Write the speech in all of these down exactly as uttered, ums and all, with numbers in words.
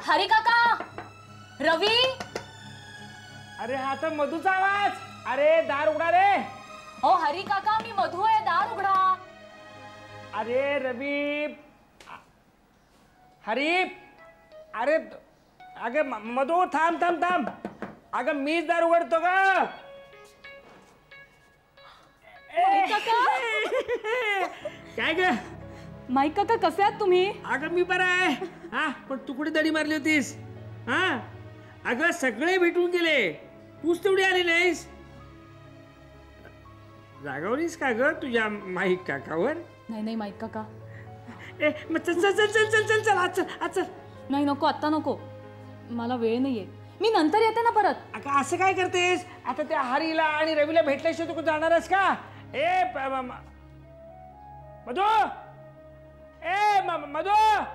हरी काका, रवी. अरे हा तर मधूचा आवाज. अरे दार उघडा रे. हो हरी काका, मी मधू आहे, दार उघडा. अरे रवी, हरी, अरे अगं मधू थांब थांब थांब. अगं मीच दार उघडतो का? काय ग माईक काका, कसे आहात तुम्ही? अगं मी बरा आहे. हा पण तू कुठे दडी मारली होतीस? हा अगं सगळे भेटून गेले, तूच तेवढी आली नाहीस. रागावलीस का ग तुझ्या माईक काकावर? नाही नाही माईक काका. ए मग चल चल चल चल चल चल चल आज चल आज चल. नाही नको, आता नको, मला वेळ नाहीये, मी नंतर येते ना परत. अगं असं काय करतेस? आता त्या हरीला आणि रवीला भेटल्याशिवाय तू जाणारस का? ए मधू, ए मधू.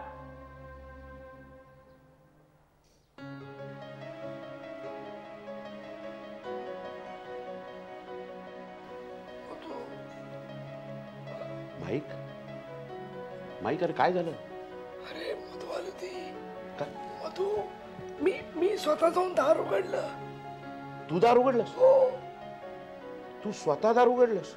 माईक माईक अरे काय झालं? अरे मधू आली ती. काय? मधू, मी मी स्वतः जाऊन दार उघडलं. तू दार उघडलंस? हो. तू स्वतः दार उघडलंस?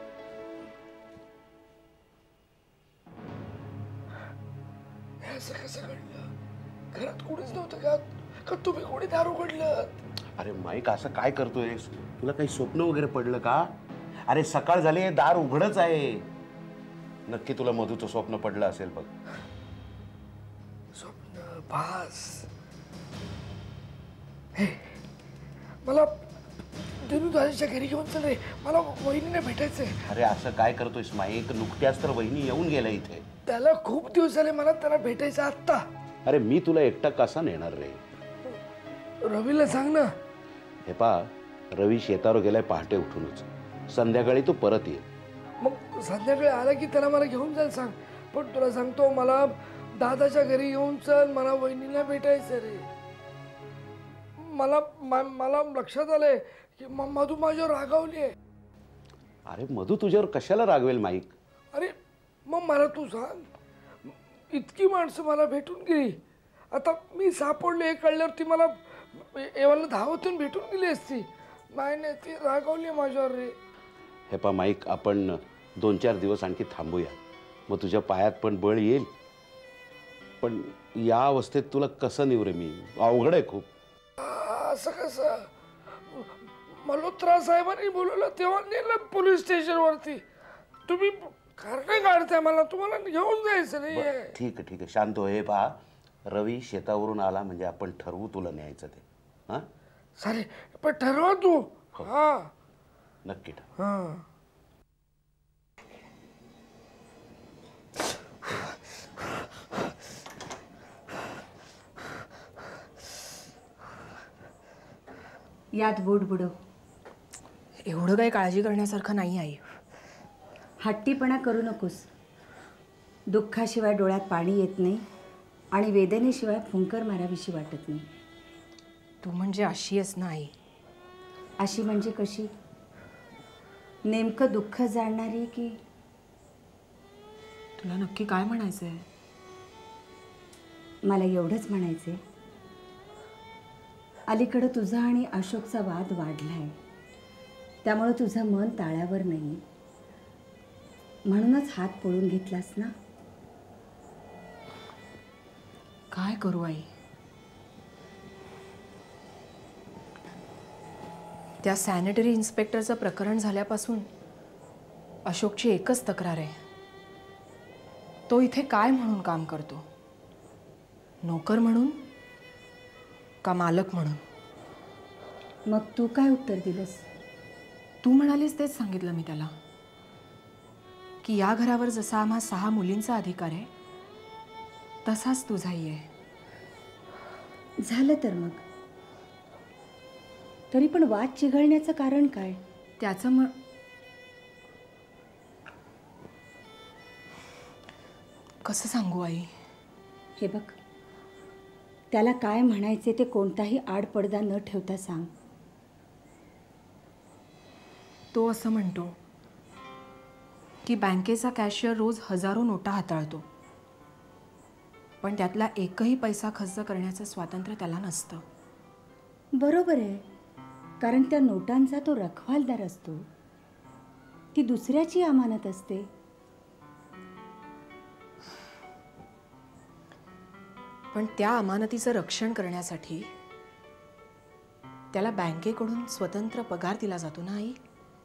हे असं कसं घडलं? घरात कोणीच नव्हतं का? का तुम्ही कोणी दार उघडलं? अरे माईक असं काय करतोयस? तुला काही स्वप्न वगैरे पडलं का? अरे सकाळ झाली, दार उघडच आहे. नक्की तुला मधूचं स्वप्न पडलं असेल बघ. स्वप्न भास. हे मला दिनू दादाच्या घरी घेऊन चल रे, मला वहिनीने भेटायचंय. अरे असं काय करतोयस माईक? नुकत्याच तर वहिनी येऊन गेल्या इथे. त्याला खूप दिवस झाले, मला त्याला भेटायचं आत्ता. अरे मी तुला एकटा कसा नेणार रे? रवीला सांग ना. हे पा, रवी शेतावर गेलाय पहाटे उठूनच. संध्याकाळी तो परत येईल. मग संध्याकाळी आला की त्याला मला घेऊन जायला सांग. पण तुला सांगतो, मला दादाच्या घरी येऊन चल, मला वहिनीला भेटायचं रे. मला मला लक्षात आलंय की मधू माझ्यावर रागावली आहे. अरे मधू तुझ्यावर कशाला रागवेल माईक? अरे मग मला तू सांग, इतकी माणसं मला भेटून गेली, आता मी सापडले हे कळल्यावर ती मला एवढं धावतून भेटून गेली असती. नाही नाही, ती रागावली माझ्यावर रे. हे पा माईक, आपण दोन चार दिवस आणखी थांबूया, मग तुझ्या पायात पण बळ येईल. पण या अवस्थेत तुला कसं निवरे मी? अवघड आहे खूप. असं कसं? मल्होत्रा साहेबांनी बोलवलं तेव्हा नेलं पोलीस स्टेशनवरती. तुम्ही कारण काढताय मला, तुम्हाला घेऊन जायचं नाही. ठीक आहे ठीक आहे, शांत हो. हे पहा, रवी शेतावरून आला म्हणजे आपण ठरवू तुला न्यायचं ते. हां सारे पण ठरवा तू. हां नक्की ठरव. हां. यात बोट बुडव. एवढं काही काळजी करण्यासारखं नाही आई. हट्टीपणा करू नकोस. दुःखाशिवाय डोळ्यात पाणी येत नाही आणि वेदनेशिवाय फुंकर मारावीशी वाटत नाही. तू म्हणजे अशी आहेस ना आई. अशी म्हणजे कशी? नेमकं दुःख जाणणारी की? तुला नक्की काय म्हणायचंय? मला एवढंच म्हणायचंय, अलीकडं तुझा आणि अशोकचा वाद वाढलाय, त्यामुळे तुझं मन ताळ्यावर नाही, म्हणूनच हात पळून घेतलास ना. काय करू आई? त्या सॅनिटरी इन्स्पेक्टरचं प्रकरण झाल्यापासून अशोकची एकच तक्रार आहे, तो इथे काय म्हणून काम करतो? नोकर म्हणून का मालक म्हणून? मग तू काय उत्तर दिलंस? तू म्हणालीस तेच सांगितलं मी त्याला, की या घरावर जसा आम्हा सहा मुलींचा अधिकार आहे तसाच तुझाही आहे. झालं तर मग. तरी पण वाद चिघळण्याचं कारण काय? त्याचं म कसं सांगू आई? हे बघ, त्याला काय म्हणायचे ते कोणताही आडपडदा न ठेवता सांग. तो असं म्हणतो की बँकेचा कॅशियर रोज हजारो नोटा हाताळतो पण त्यातला एकही पैसा खर्च करण्याचं स्वातंत्र्य त्याला नसतं. बरोबर आहे, कारण त्या नोटांचा तो रखवालदार असतो. ती दुसऱ्याची अमानत असते. पण त्या अमानतीचं रक्षण करण्यासाठी त्याला बँकेकडून स्वतंत्र पगार दिला जातो ना आई.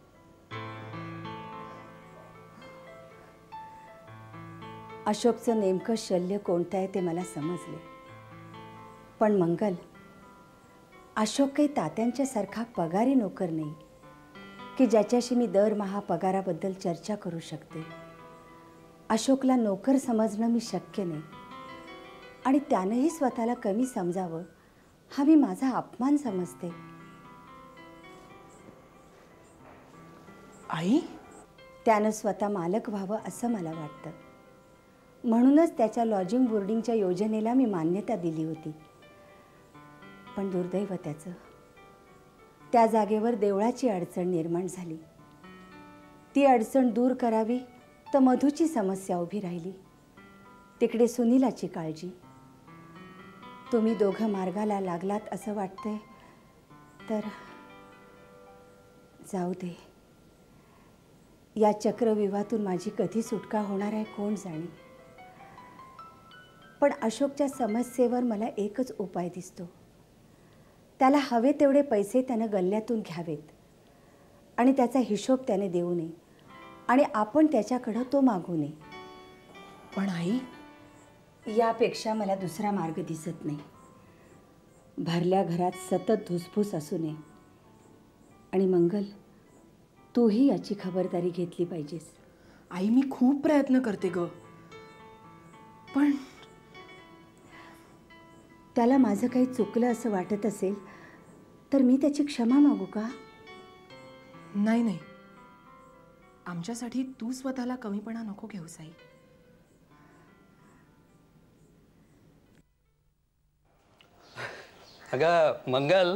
अशोकचं नेमकं शल्य कोणतं आहे ते मला समजले. पण मंगल, अशोक काही तात्यांच्या सारखा पगारी नोकर नाही की ज्याच्याशी मी दरमहा पगाराबद्दल चर्चा करू शकते. अशोकला नोकर समजणं मी शक्य नाही आणि त्यानंही स्वतःला कमी समजावं हा मी माझा अपमान समजते. आई, त्यानं स्वतः मालक व्हावं असं मला वाटतं. म्हणूनच त्याच्या लॉजिंग बोर्डिंगच्या योजनेला मी मान्यता दिली होती. पण दुर्दैव त्याचं, त्या जागेवर देवळाची अडचण निर्माण झाली. ती अडचण दूर करावी तर मधूची समस्या उभी राहिली. तिकडे सुनीलाची काळजी. तुम्ही दोघं मार्गाला लागलात असं वाटतंय तर जाऊ दे. या चक्रव्यूहातून माझी कधी सुटका होणार आहे कोण जाणे. पण अशोकच्या समस्येवर मला एकच उपाय दिसतो. त्याला हवे तेवढे पैसे त्यानं गल्ल्यातून घ्यावेत आणि त्याचा हिशोब त्याने देऊ नये आणि आपण त्याच्याकडं तो मागू नये. पण आई, यापेक्षा मला दुसरा मार्ग दिसत नाही. भरल्या घरात सतत धुसफूस असू नये. आणि मंगल, तूही याची खबरदारी घेतली पाहिजेस. आई, मी खूप प्रयत्न करते ग, पण त्याला माझं काही चुकलं असं वाटत असेल तर मी त्याची क्षमा मागू का? नाही नाही, आमच्यासाठी तू स्वतःला कमीपणा नको घेऊस आई. अगं मंगल,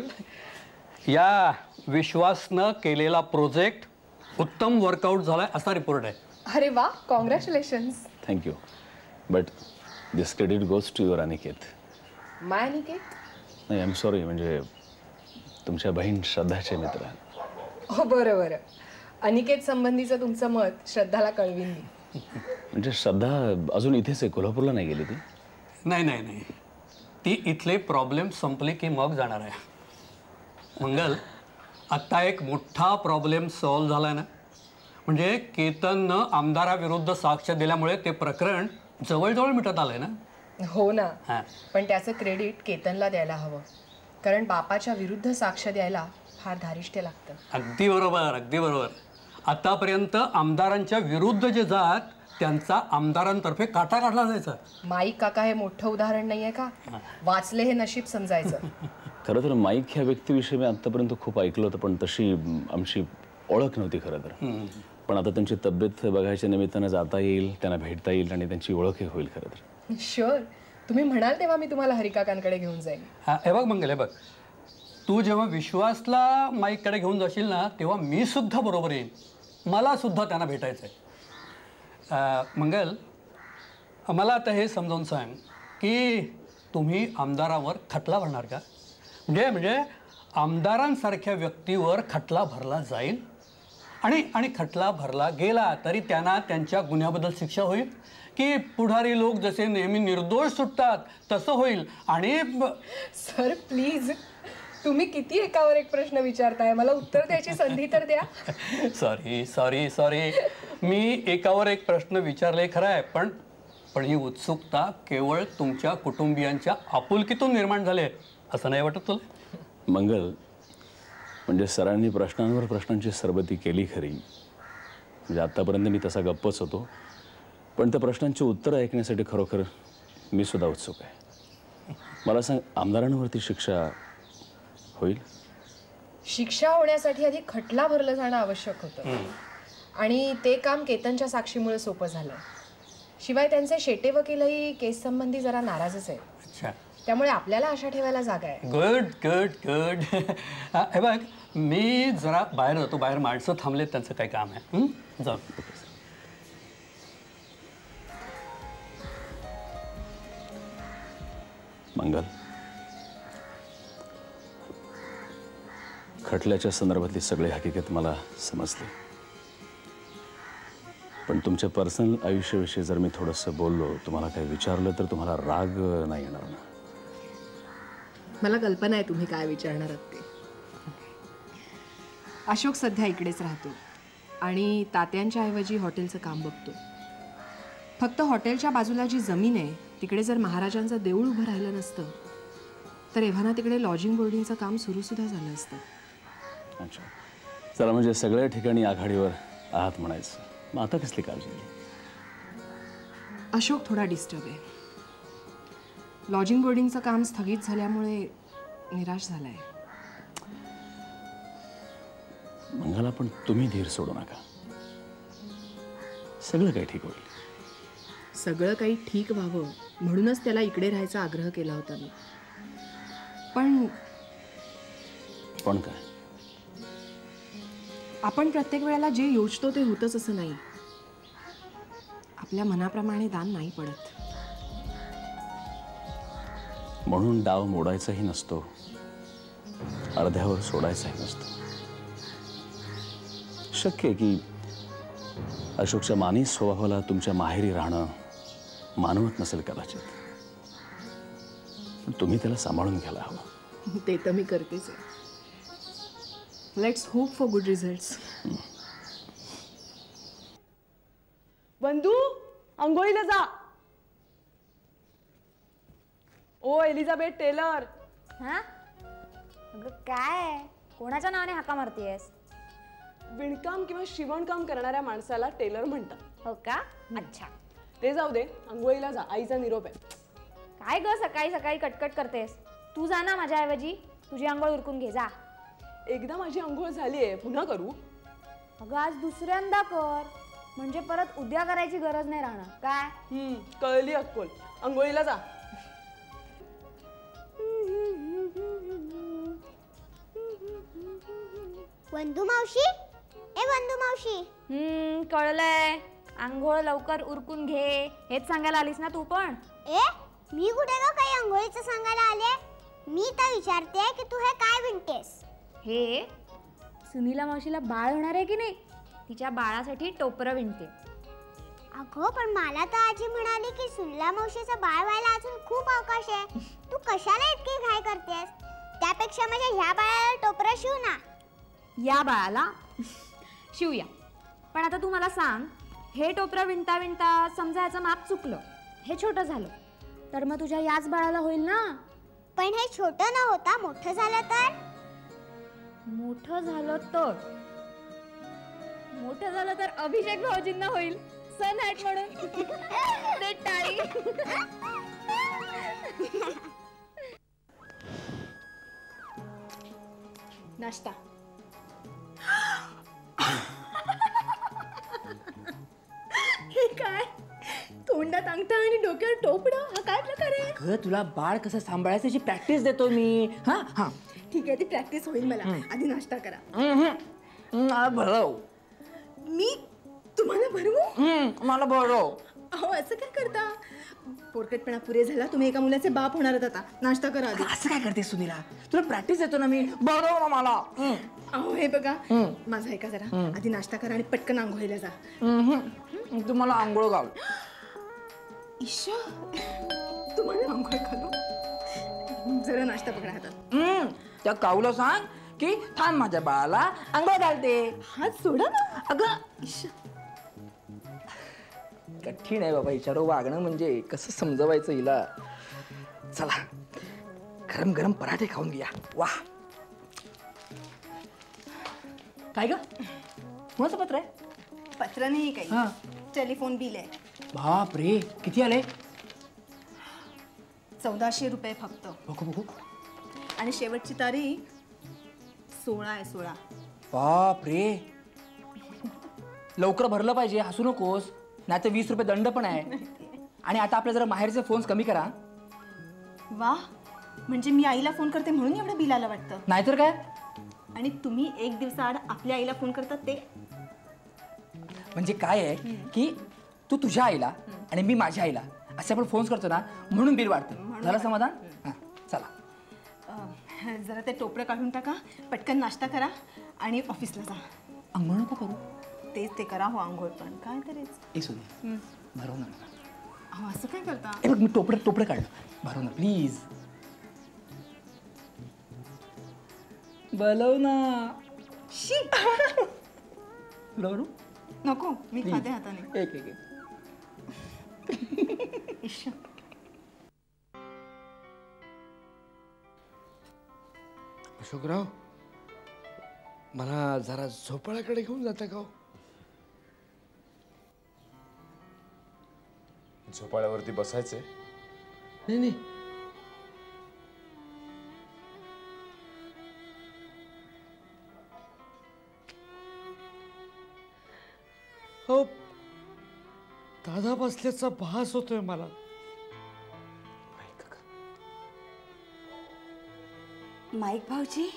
या विश्वासनं केलेला प्रोजेक्ट उत्तम वर्कआउट झालाय असा रिपोर्ट आहे. अरे वा, congratulations. Thank you, but this credit goes to your Aniket. My Aniket? नाही, आय एम सॉरी, म्हणजे तुमच्या बहीण श्रद्धाचे मित्र. हो बरं बरं, अनिकेत संबंधीचं तुमचं मत श्रद्धाला कळवीन मी. म्हणजे श्रद्धा अजून इथेच आहे, कोल्हापूरला नाही गेली ती? नाही नाही नाही, ती इथले प्रॉब्लेम संपले की मग जाणार आहे. मंगल, आत्ता एक मोठा प्रॉब्लेम सॉल्व्ह झाला ना, म्हणजे केतननं आमदाराविरुद्ध साक्ष दिल्यामुळे ते प्रकरण जवळजवळ मिटत आलंय ना. हो ना, हां. पण त्याचं क्रेडिट केतनला द्यायला हवं, कारण बापाच्या विरुद्ध साक्ष द्यायला फार धारिष्ट्य लागतं. अगदी बरोबर, अगदी बरोबर. आतापर्यंत आमदारांच्या विरुद्ध जे जात त्यांचा आमदारांतर्फे काटा काढला जायचा. माईक काका हे मोठं उदाहरण नाहीये का? वाचले हे नशीब समजायचं. खरं तर माईक ह्या व्यक्तीविषयी मी आत्तापर्यंत खूप ऐकलं होतं, पण तशी आमची ओळख नव्हती खरं तर. पण आता त्यांची तब्येत बघायच्या निमित्तानं जाता येईल, त्यांना भेटता येईल आणि त्यांची ओळखही होईल खरं तर. शुअर, तुम्ही म्हणाल तेव्हा मी तुम्हाला हरिकाकांकडे घेऊन जाईन. हा, हे बघ मंगल, हे बघ, तू जेव्हा विश्वासला माईककडे घेऊन जाशील ना तेव्हा मी सुद्धा बरोबर येईन. मला सुद्धा त्यांना भेटायचं आहे. मंगल, मला आता हे समजावून सांग की तुम्ही आमदारावर खटला भरणार का? म्हणजे म्हणजे आमदारांसारख्या व्यक्तीवर खटला भरला जाईल आणि आणि खटला भरला गेला तरी त्यांना त्यांच्या गुन्ह्याबद्दल शिक्षा होईल की पुढारी लोक जसे नेहमी निर्दोष सुटतात तसं होईल? आणि सर प्लीज, तुम्ही किती एकावर एक प्रश्न विचारताय, मला उत्तर द्यायची संधी तर द्या. सॉरी सॉरी सॉरी मी एकावर एक प्रश्न विचारले खरं आहे, पण पण ही उत्सुकता केवळ तुमच्या कुटुंबियांच्या आपुलकीतून निर्माण झाले असं नाही वाटत तुला? मंगल, म्हणजे सरांनी प्रश्नांवर प्रश्नांची सरबती केली खरी, म्हणजे आत्तापर्यंत मी तसा गप्पच होतो, पण त्या प्रश्नांची उत्तरं ऐकण्यासाठी खरोखर मी सुद्धा उत्सुक आहे. मला सांग, आमदारांवरती शिक्षा होईल? शिक्षा होण्यासाठी आधी खटला भरलं जाणं आवश्यक होतं आणि ते काम केतनच्या साक्षीमुळे सोपं झालं. शिवाय त्यांचे शेटे वकीलही केस संबंधी जरा नाराजच आहेत. अच्छा, त्यामुळे आपल्याला आशा ठेवायला जागा आहे. Good good good. हे बघ, मी जरा बाहेर जातो, बाहेर माणसं थांबलेत, त्यांचं काही काम आहे. जाऊ. मंगल, खटल्याच्या संदर्भातली सगळी हकीकत मला समजली, पण तुमच्या पर्सनल आयुष्याविषयी जर मी थोडंसं बोललो, तुम्हाला काही विचारलं तर तुम्हाला राग नाही येणार ना? मला कल्पना आहे तुम्ही काय विचारणार आहात ते. अशोक सध्या इकडेच राहतो आणि तात्यांच्या ऐवजी हॉटेलचं काम बघतो. फक्त हॉटेलच्या बाजूला जी जमीन आहे तिकडे जर महाराजांचं देऊळ उभं राहिलं नसतं तर एव्हाना तिकडे लॉजिंग बोर्डिंगचं काम सुरू सुद्धा झालं असतं. अच्छा, चला, म्हणजे सगळ्या ठिकाणी आघाडीवर आहात म्हणायचं. मग आता कसली काळजी? अशोक थोडा डिस्टर्ब आहे. लॉजिंग बोर्डिंगचं काम स्थगित झाल्यामुळे निराश झालाय. मंगला, पण तुम्ही धीर सोडू नका. सगळं काही ठीक होईल. सगळं काही ठीक व्हावं म्हणूनच त्याला इकडे राहायचा आग्रह केला होता मी. पण पण काय? आपण प्रत्येक वेळेला जे योजतो ते होतच असं नाही. आपल्या मनाप्रमाणे दान नाही पडत. म्हणून डाव मोडायचाही नसतो, अर्ध्यावर सोडायचाही नसतो. शक्य आहे की अशोकच्या मानी स्वभावाला तुमच्या माहेरी राहणं मानवत नसेल कदाचित, पण तुम्ही त्याला सांभाळून घ्यायला हवं. ते तर मी करतेच आहे. Let's hope for good results. बंधू, अंघोळीला जा. ओ एलिझाबेथ टेलर. हा अगं काय, कोणाच्या नावाने हाका मारतीयस? विणकाम किंवा शिवणकाम करणाऱ्या माणसाला टेलर म्हणतात. हो का? अच्छा, ते जाऊ दे, अंघोळीला जा. आईचा निरोप आहे. काय ग सकाळी सकाळी कटकट करतेस? तू जा ना माझ्याऐवजी, तुझी आंघोळ उरकून घे जा. एकदा माझी आंघोळ झालीये, पुन्हा करू? अगं आज दुसऱ्यांदा कर, म्हणजे परत उद्या करायची गरज नाही राहणार. काय? हम्म, कळली अक्कल. अंघोळीला जा. वंदू मावशी, ए वंदू मावशी. हम्म, कळलंय. आंघोळ लवकर उरकून घे हेच सांगायला आलीस ना तू पण? ए, मी कुठे ग काही आंघोळीचं सांगायला आले? मी तर विचारते की तू हे काय विणतेस? हे सुनीला मावशीला बाळ होणार आहे की नाही, तिच्या बाळासाठी टोपरं विणते. अगं, पण मला तर आजी म्हणाली की सुनीला मावशीचं बाळ व्हायला अजून खूप अवकाश आहे. तू कशाला इतकी घाई करतेस? त्यापेक्षा माझ्या ह्या बाळाला टोपरं शिव ना. या बाळाला शिवूया, पण आता तू मला सांग, हे टोपरं विणता विणता समजा याचं माप चुकलं, हे छोटं झालं, तर मग तुझ्या याच बाळाला होईल ना? पण हे छोटं न होता मोठं झालं तर? मोठं झालं तर मोठं झालं तर अभिषेक भाऊजींना होईल सन हॅट म्हणून. दे टाळी. नाश्ता. हे काय, तोंडात अंगठा आणि डोक्यावर टोपडं, हा काय प्रकार आहे? अगं, तुला बाळ कसं सांभाळायचं याची प्रॅक्टिस देतो मी. हा हा ठीक आहे, ती प्रॅक्टिस होईल मला. आधी नाश्ता करा. भरव. मी तुम्हाला भरवू? मला भरव. अहो, असं काय करता? पोरकटपणा पुरे झाला, तुम्ही एका मुलाचे बाप होणार आहात आता. नाश्ता करा आधी. असं काय करते सुनीला? तुला प्रॅक्टिस देतो ना मी. भरव ना मला. अहो, हे बघा, माझं ऐका जरा. आधी नाश्ता करा आणि पटकन आंघोळीला जा. तू मला आंघोळ घाल. ईशा, तुम्हाला आंघोळ घालू? जरा नाश्ता पकडा हातात. त्या काऊला सांग की थांब, माझ्या बाळाला आंघोळ घालते. हात सोडा ना. अगं, कठीण आहे बाबा हिच्यावर वागणं, म्हणजे कसं समजवायचं हिला. चला, गरम गरम पराठे खाऊन घ्या. वा, काय ग, कोणाचं पत्र आहे? पत्र नाही काही, टेलिफोन बिल आहे. बाप रे, किती आले? चौदाशे रुपये फक्त. बघू बघू. आणि शेवटची तारीख सोळा आहे. सोळा. बाप रे, लवकर भरलं पाहिजे, हसू नकोस. नाही तर वीस रुपये दंड पण आहे. आणि आता आपल्या जरा माहेरचे फोन्स कमी करा. वा, म्हणजे मी आईला फोन करते म्हणून एवढं बिल आलं वाटतं. नाहीतर काय. आणि तुम्ही एक दिवसाआड आपल्या आईला फोन करतात ते म्हणजे काय आहे की तू तुझ्या आईला आणि मी माझ्या आईला असे आपण फोन्स करतो ना, म्हणून बिल वाढतं. झालं समाधान? हां चला. अं, जरा ते टोपरं काढून टाका, पटकन नाश्ता करा आणि ऑफिसला जा. अंघोळ नको करू. तेच ते करा हो आंघोळ, पण काय तरीच. ए सुधी भरव ना. अहो असं काय करता? ए बघ मी टोपडं टोपडं काढलं, भरव ना प्लीज. बोलव ना. शी बोलव नको, मी खाते हाताने. एक एक इश्श. अशोकराव, मला जरा झोपाळ्याकडे घेऊन जाता का? झोपाळ्यावरती बसायचे? नाही नाही, हो दादा बसल्याचा भास होतोय मला. माईक भाऊजी,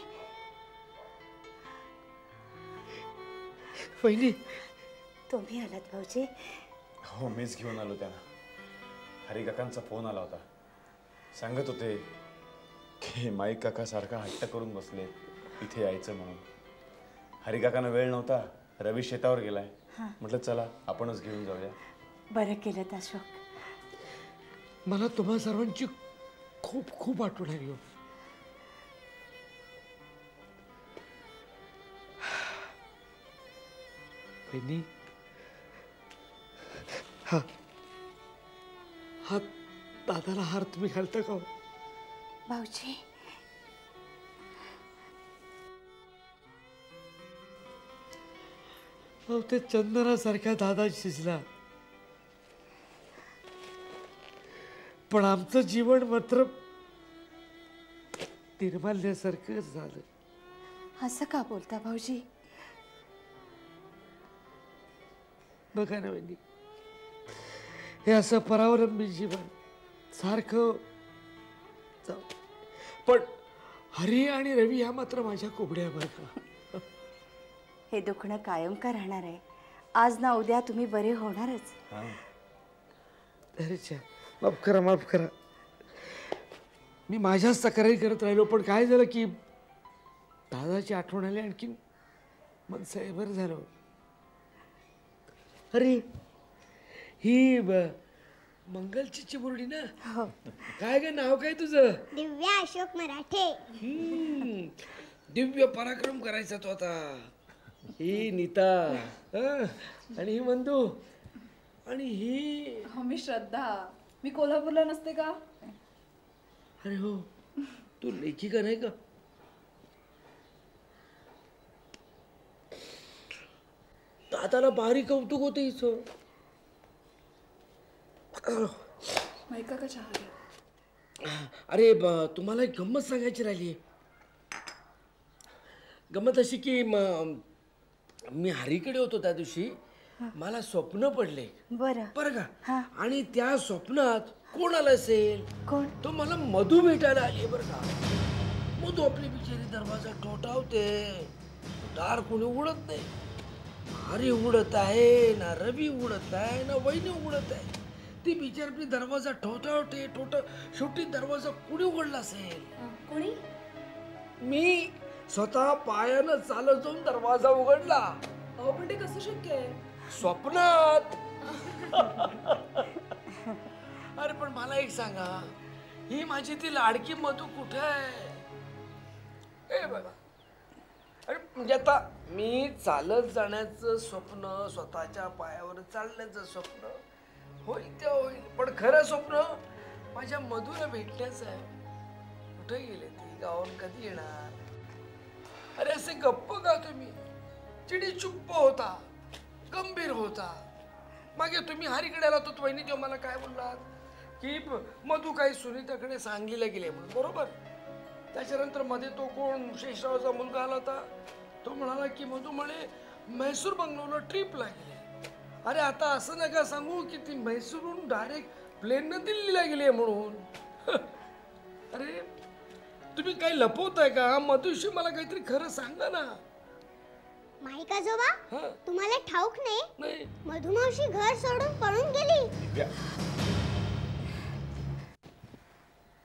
वहिनी तुम्ही आलात भाऊजी? हो मीच घेऊन आलो त्यांना. हरिकाकांचा फोन आला होता, सांगत होते की माईक काका सारखा हट्ट करून बसले इथे यायचं म्हणून. हरिकाकांना वेळ नव्हता, रवी शेतावर गेलाय. म्हटलं चला आपणच घेऊन जाऊया. बरं केलं अशोक. मला तुम्हा सर्वांची खूप खूप आठवण आली. वहिनी, हा हा दादाला हार तुम्ही घालता का भाऊजी? हो ते चंदनासारख्या दादा शिजला, पण आमचं जीवन मात्र निर्माल्यासारखं झालं. असं का बोलता भाऊजी? बघा ना वहिनी, हे असं परावलंबी जीवन सारखं जाऊ, पण हरी आणि रवी ह्या मात्र माझ्या कोबड्या बघा. हे दुखणं कायम का राहणार आहे? आज ना उद्या तुम्ही बरे होणारच. अरेच्या, माफ करा माफ करा, मी माझ्याच तक्रारी करत राहिलो. पण काय झालं की दादाची आठवण आली, आणखीन मन सैबर झालं. अरे ही मंगलची चिमुरडी ना? हो. काय ग नाव काय तुझं? दिव्या अशोक मराठे. हम्म, दिव्य पराक्रम करायचा तो आता. ही नीता, आणि ही मंदू, आणि ही हो मी श्रद्धा. मी कोल्हापूरला नसते का? अरे हो, तू लेखिका नाही का? दादाला भारी कौतुक होतं हिचं. माहिती का चहा घ्या. अरे तुम्हाला एक गंमत सांगायची राहिली. गंमत अशी की मी हरीकडे होतो त्या दिवशी, मला स्वप्न पडले. बरं बरं का? आणि त्या स्वप्नात कोण आलं असेल? कोण? तो मला मधू भेटायला आली. बरं का? मधू आपली बिचारी दरवाजा ठोठावते, दार कोणी उघडत नाही. हरी उघडत आहे ना, रवी उघडत आहे ना, वहिनी उघडत आहे. ती बिचारी आपली दरवाजा ठोठावते ठोठ शेवटी दरवाजा कुणी उघडला असेल? कोणी? मी स्वतः पायानं चालत जाऊन दरवाजा उघडला. अहो पण ते कसं शक्य आहे? स्वप्नात. अरे पण मला एक सांगा, ही माझी ती लाडकी मधू कुठे आहे? ए बघा, अरे म्हणजे आता मी चालत जाण्याचं स्वप्न, स्वतःच्या पायावर चालण्याचं स्वप्न होईल ते होईल, पण खरं स्वप्न माझ्या मधूला भेटण्याचं आहे. कुठे गेले ती? गावाहून कधी येणार? अरे असे गप्प का तुम्ही? चिडी चुप्प होता, गंभीर होता. मागे तुम्ही हरीकडे आला तो वहिनी, तेव्हा मला काय बोललात की मधू काही सुनीताकडे सांगलीला गेले म्हणून, बरोबर? त्याच्यानंतर मध्ये तो कोण शेषरावचा मुलगा आला होता, तो म्हणाला की मधू म्हणे म्हैसूर बंगलोरला ट्रिपला गेले. अरे आता असं नका सांगू की ती म्हैसूरहून डायरेक्ट प्लेननं दिल्लीला गेली म्हणून. अरे तुम्ही काही लपवताय का? मधूशी मला काहीतरी खरं सांगा ना. माईक आजोबा, तुम्हाला ठाऊक नाही? नाही. मधुमावशी घर सोडून पळून गेली.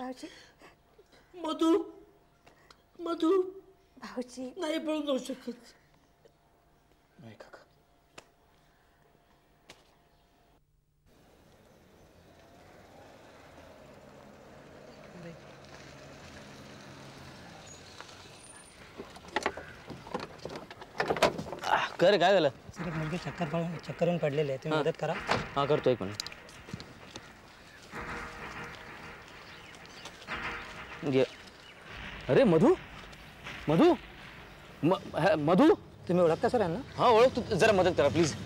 भाऊजी मधू मधू भाऊजी नाही पळून जाऊ शकत. नाही काका. कर काय झालं? सर एक मुलगी चक्कर पडून चक्करून पडलेली आहे, तुम्ही मदत करा. हा करतो एक मिनिट. घे. अरे मधू मधू म- हा, मधू तुम्ही ओळखता सर यांना? हा ओळख. तू जरा मदत करा प्लीज.